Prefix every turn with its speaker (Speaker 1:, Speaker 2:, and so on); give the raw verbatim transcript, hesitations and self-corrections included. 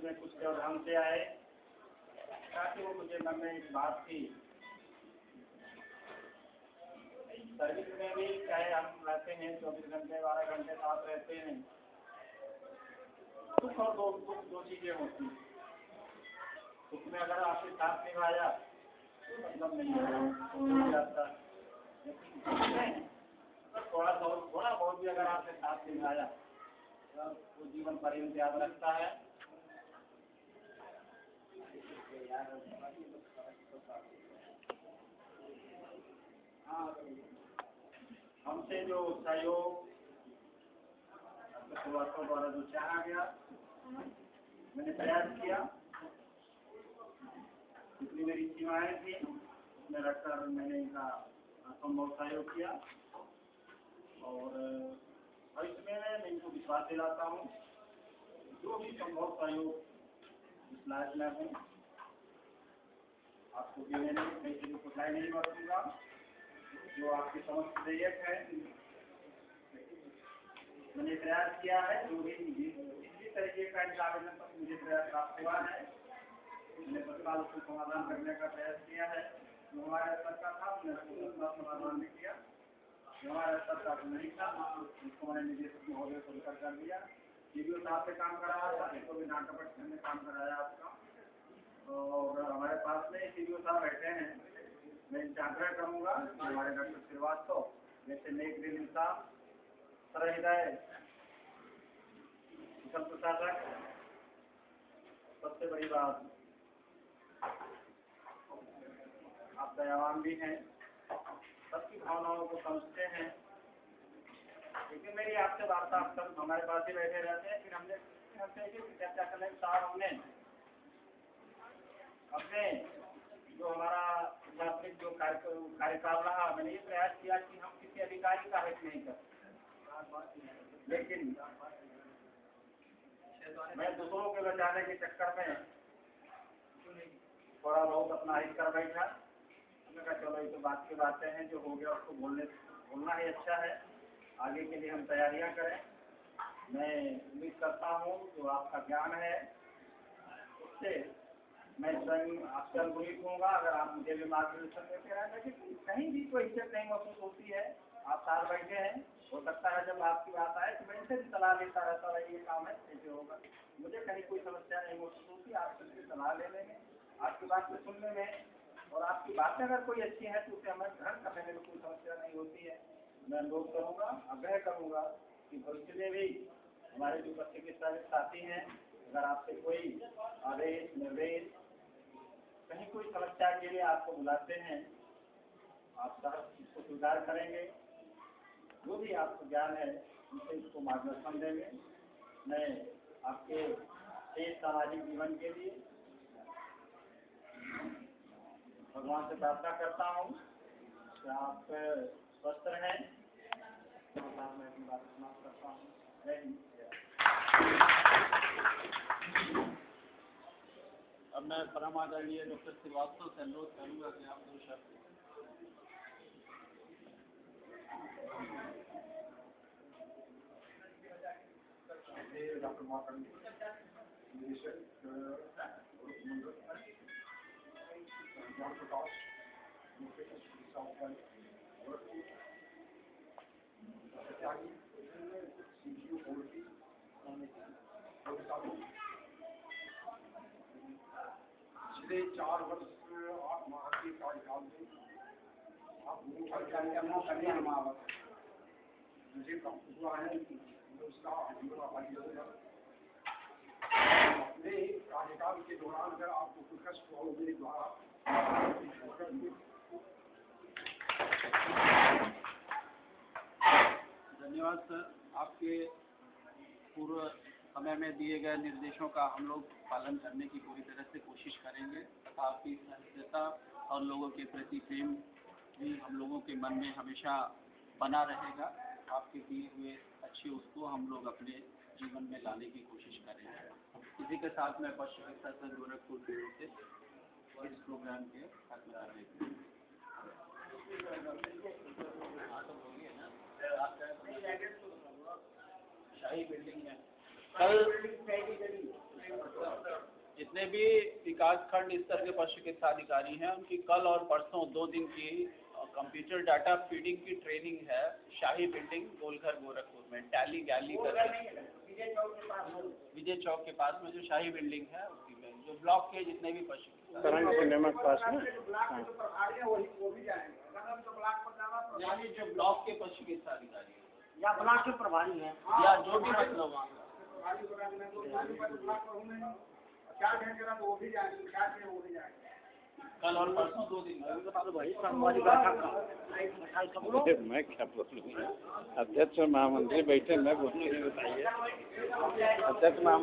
Speaker 1: में कुछ व्यवधान से आए, ताकि वो मुझे मन में एक बात थी। सर्विस में भी चाहे हम रहते हैं चौबीस घंटे बारह घंटे साथ रहते हैं, सुख और दो दुख दो चीजें होती हैं। सुख में अगर आपके साथ निभाया तो मतलब नहीं हो जाता, लेकिन थोड़ा बहुत थोड़ा बहुत भी अगर आपके साथ निभाया तो जीवन पर्यंत याद रखता है। हमसे जो सहयोग शुरुआतों द्वारा जो चाहा गया, मैंने प्रयास किया, जितनी मेरी सीमाएं थी उसमें रखकर मैंने इनका असंभव सहयोग किया। और भविष्य में मैं इनको विश्वास दिलाता हूँ, जो भी संभव सहयोग इस लायक में हूँ आपको देने में मैं किसी कोताही नहीं बरतूंगा। जो आपके समस्त विधेयक है मैंने प्रयास किया है, जो भी किसी तरीके का इनका आवेदन पर मुझे प्रयास प्राप्त हुआ है, मैंने तत्काल उसको समाधान करने का प्रयास किया है। जो हमारे स्तर का था मैंने उसका समाधान भी किया, जो हमारे स्तर का नहीं था उसको मैंने निदेशक महोदय को लेकर कर दिया। सीबीओ साहब से काम कराया था, इसको भी डाटा पर मैंने काम कराया आपका। और हमारे पास में सीबीओ साहब बैठे हैं, मैं इनसे आग्रह करूँगा हमारे डॉक्टर श्रीवास्तव जैसे नेक दिल इंसान, हृदय कुशल प्रशासक, सबसे बड़ी बात आप दयावान भी हैं, सबकी भावनाओं को समझते हैं। लेकिन मेरी आपसे वार्ता अक्सर हमारे पास ही बैठे रहते हैं, फिर हमने हमसे चर्चा करने के साथ हमने अपने जो हमारा प्रशासनिक जो कार्य कार्यकाल रहा, मैंने ये प्रयास किया कि हम किसी अधिकारी का हित नहीं करते, लेकिन मैं दूसरों के बचाने के चक्कर में थोड़ा बहुत अपना हित कर बैठा। मैंने कहा चलो ये तो बात की बातें हैं, जो हो गया उसको बोलने बोलना ही अच्छा है, आगे के लिए हम तैयारियां करें। मैं उम्मीद करता हूँ जो आपका ज्ञान है उससे मैं स्वयं आपसे अनुकूलित होऊंगा, अगर आप मुझे भी मार्गदर्शन देते रहें। लेकिन कहीं भी कोई इज्जत नहीं महसूस होती है, आप साथ बैठे हैं, हो सकता है जब आपकी बात आए तो मैं इनसे भी सलाह लेता रहता है, ये काम है कैसे होगा, मुझे कहीं कोई समस्या नहीं महसूस होती। आपसे सलाह लेने में, आपकी बात को सुनने में, और आपकी बातें अगर कोई अच्छी है तो उसे हमें ग्रहण करने में कोई समस्या नहीं होती है। मैं अनुरोध करूँगा, आग्रह करूँगा कि भविष्य में भी हमारे जो बच्चे के सारे साथी हैं, अगर आपसे कोई आदेश निर्देश कहीं कोई समस्या के लिए आपको बुलाते हैं, आप सब इसको स्वीकार करेंगे, जो भी आपको ज्ञान है उनसे इसको मार्गदर्शन देंगे। मैं आपके तेज सामाजिक जीवन के लिए भगवान से प्रार्थना करता हूँ कि आप स्वस्थ रहें। मैं अपनी बात समाप्त करता हूँ। जय हिंद।
Speaker 2: अब मैं परम आदरणीय डॉक्टर श्रीवास्तव से अनुरोध करूँगा कि आप दो शब्द
Speaker 3: डॉक्टर मार्कंड निदेशक ज्ञान प्रकाश पिछले चार वर्ष आठ माह के कार्यकाल में आप मुझे प्राप्त हुआ है उसका अपने कार्यकाल के दौरान अगर आपको कुछ कष्ट हो मेरे द्वारा
Speaker 2: धन्यवाद सर। आपके पूर्व समय में दिए गए निर्देशों का हम लोग पालन करने की पूरी तरह से कोशिश करेंगे। आपकी सहजता और लोगों के प्रति प्रेम भी हम लोगों के मन में हमेशा बना रहेगा। आपके दिए हुए अच्छे उसको हम लोग अपने जीवन में लाने की कोशिश करेंगे। इसी के साथ मैं पशु चिकित्सा संघ गोरखपुर ब्यूरो से इस प्रोग्राम के खत्म करने के शाही बिल्डिंग में कल जितने भी विकास खंड स्तर के पशु चिकित्सा अधिकारी हैं उनकी कल और परसों दो दिन की कंप्यूटर डाटा फीडिंग की ट्रेनिंग है शाही बिल्डिंग गोलघर गोरखपुर में टैली गैली करके विजय चौक के पास में जो शाही बिल्डिंग है उसी में जो ब्लॉक के जितने भी पशु
Speaker 4: करण सिनेमा के पास में
Speaker 2: यानी जो ब्लॉक के पशु चिकित्सा अधिकारी हैं
Speaker 1: या ब्लॉक के प्रभारी हैं
Speaker 2: या जो भी मतलब वहाँ
Speaker 3: चार घंटे का तो वो भी जाएंगे, चार घंटे वो भी जाएंगे।
Speaker 2: कल और परसों दो दिन में
Speaker 1: भाई संगवारी बैठक का
Speaker 4: अरे मैं क्या बोलूँ, अध्यक्ष और महामंत्री बैठे, मैं बोलूँ ये बताइए। अध्यक्ष महा